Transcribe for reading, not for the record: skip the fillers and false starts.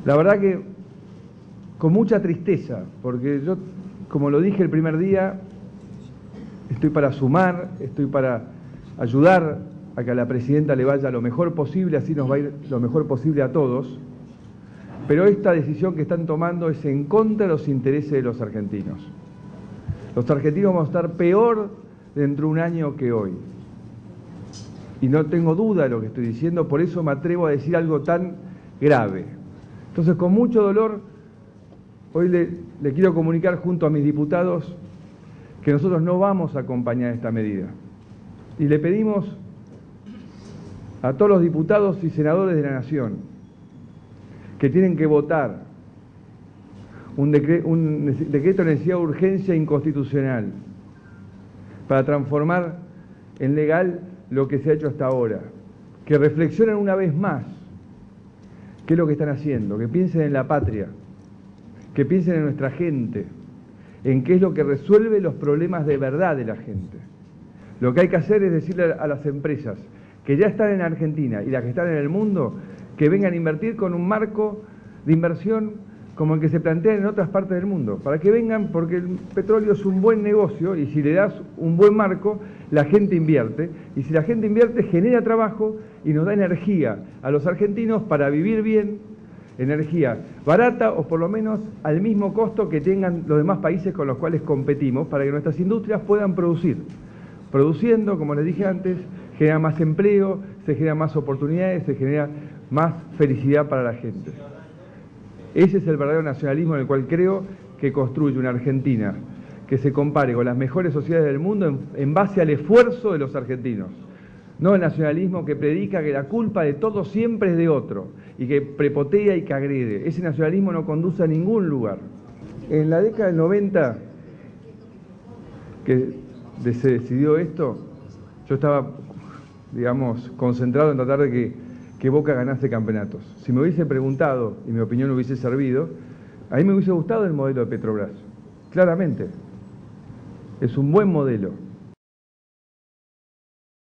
La verdad que con mucha tristeza, porque yo, como lo dije el primer día, estoy para sumar, estoy para ayudar a que a la presidenta le vaya lo mejor posible, así nos va a ir lo mejor posible a todos, pero esta decisión que están tomando es en contra de los intereses de los argentinos. Los argentinos vamos a estar peor dentro de un año que hoy. Y no tengo duda de lo que estoy diciendo, por eso me atrevo a decir algo tan grave. Entonces, con mucho dolor, hoy le quiero comunicar junto a mis diputados que nosotros no vamos a acompañar esta medida. Y le pedimos a todos los diputados y senadores de la Nación que tienen que votar un decreto de necesidad de urgencia inconstitucional para transformar en legal lo que se ha hecho hasta ahora, que reflexionen una vez más qué es lo que están haciendo, que piensen en la patria, que piensen en nuestra gente, en qué es lo que resuelve los problemas de verdad de la gente. Lo que hay que hacer es decirle a las empresas que ya están en Argentina y las que están en el mundo, que vengan a invertir con un marco de inversión como el que se plantea en otras partes del mundo, para que vengan, porque el petróleo es un buen negocio y si le das un buen marco, la gente invierte, y si la gente invierte genera trabajo y nos da energía a los argentinos para vivir bien, energía barata o por lo menos al mismo costo que tengan los demás países con los cuales competimos, para que nuestras industrias puedan producir. Produciendo, como les dije antes, genera más empleo, se genera más oportunidades, se genera más felicidad para la gente. Ese es el verdadero nacionalismo en el cual creo que construye una Argentina que se compare con las mejores sociedades del mundo en base al esfuerzo de los argentinos. No el nacionalismo que predica que la culpa de todo siempre es de otro y que prepotea y que agrede. Ese nacionalismo no conduce a ningún lugar. En la década del 90, que se decidió esto, yo estaba, digamos, concentrado en tratar de que Boca ganase campeonatos. Si me hubiese preguntado y mi opinión hubiese servido, a mí me hubiese gustado el modelo de Petrobras, claramente. Es un buen modelo.